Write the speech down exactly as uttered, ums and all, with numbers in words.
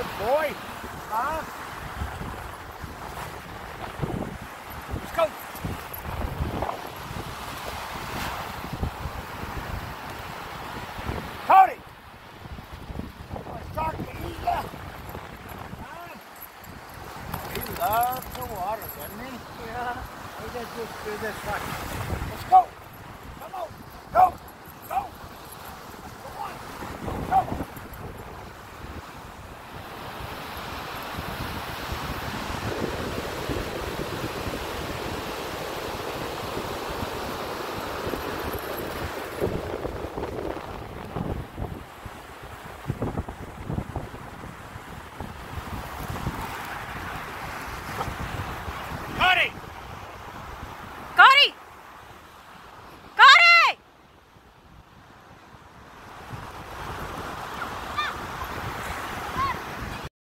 boy. Huh? Let's go. Cody! Let's start to eat ya. Huh? He loves the water, doesn't he? Yeah. He just, just do this like